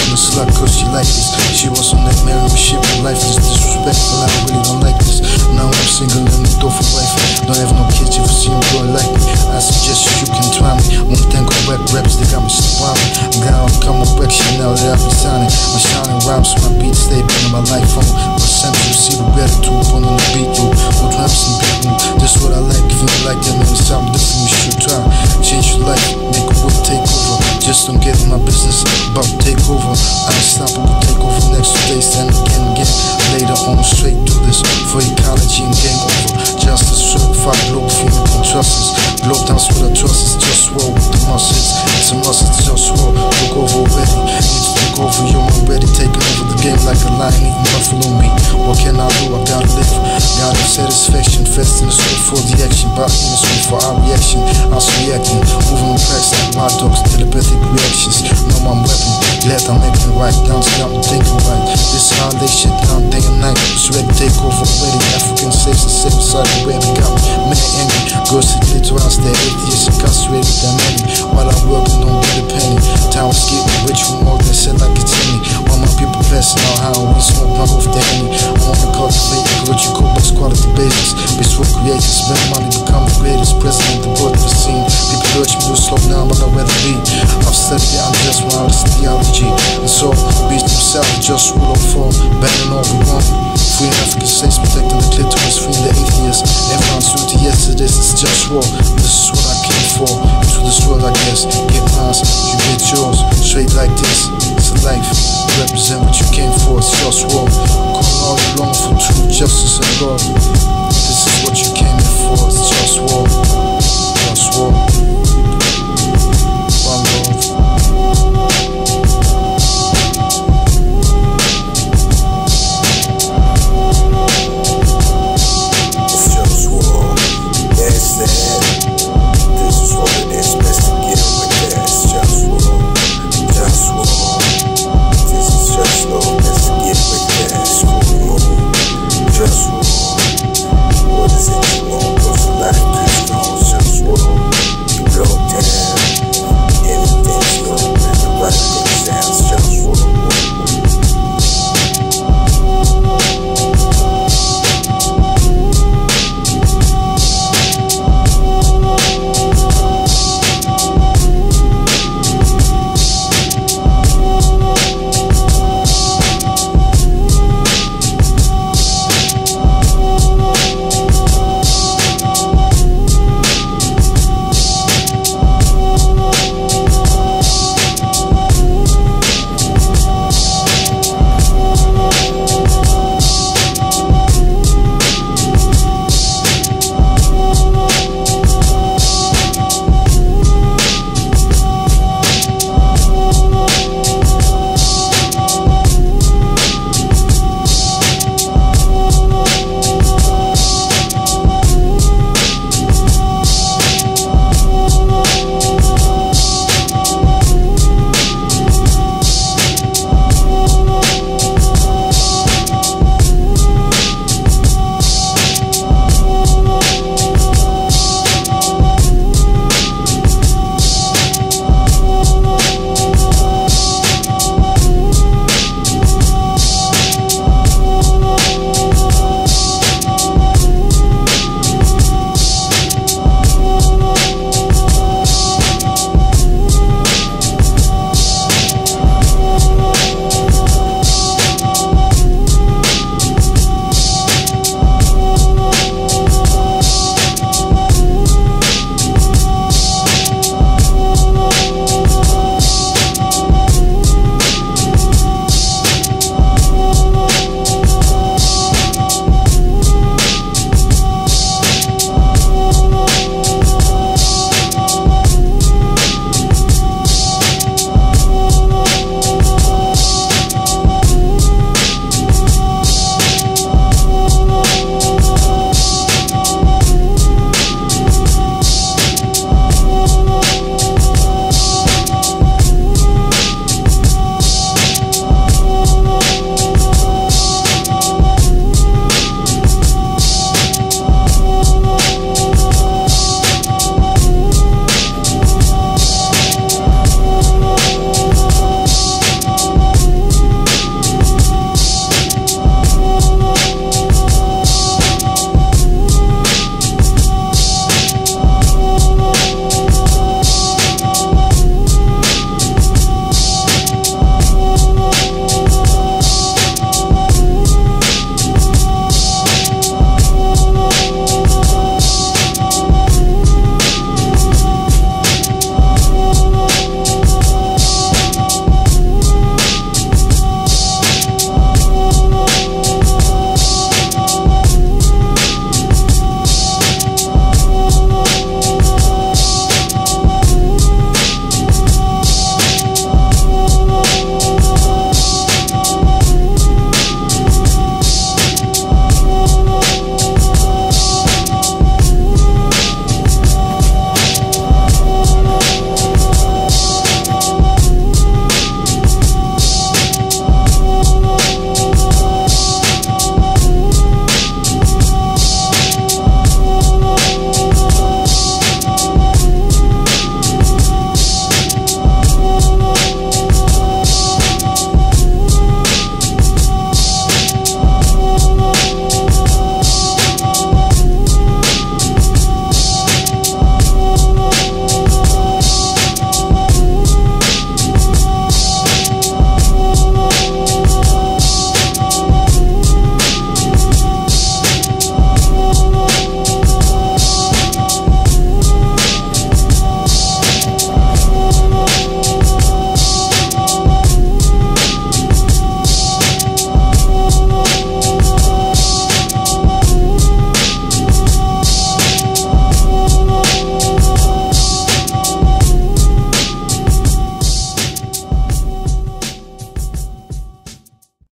a slut cause she like this. She was on that married shit, but life is disrespectful. I really don't like this. Now I'm single and the door for wife. Don't have no kids if you see a boy like me. I suggest you can try me. One thing on web raps, they got me surrounded. Gotta come up with shit now that I've been signing. My shining rhymes, my beats, they been in my life phone. My sense, you see the gratitude on the beat, you. We'll drop some people. This what I like, if you like that, man, it's something different you should try. Change your life, make a world take over. Just don't get in my business, about to take over. Unstoppable take over next day, stand again. Later on, straight do this for ecology and game over. Justice certified, Globalfirm can trust us. Globe dance with our trust is JustWar with the muscles. It's a must, it's JustWar. Look over already, need to look over. You're already taking over the game like a lion eating buffalo meat. What can I do? I gotta live. Gotta satisfaction, fast in the street for the action. Back in the street for our reaction. Us reacting, moving on tracks like wild dogs, telepathic reactions. Know I'm weapon, glad I'm making it right. Down, stop and thinking right. This holiday shit down day and night. It's ready to take over already. African slaves and safe beside the web. Got me many angry. Girls to clitoris, they're atheists, incarcerated, they're many. While I'm working, don't get a penny. Time was getting rich from all they said like it's any. While my people passing out how we smoke, knock off the henny. I wanna cultivate what you call best quality basis. Bitch for creators, spend money, become the greatest. President, the board of the scene. People urge me to slow down, but I'd rather be. I've studied the Unconditional, this is theology. And so, beast himself, just rule of form, banning all we want. Free African states, protecting the clitoris, free the atheists. Everyone's duty, yes it is, it's JustWar. This is what I came for, into this world I guess. Get mine, you get yours, straight like this. It's a life, represent what you came for, it's JustWar. Calling all along for truth, justice and love. This is what you came here for, it's JustWar.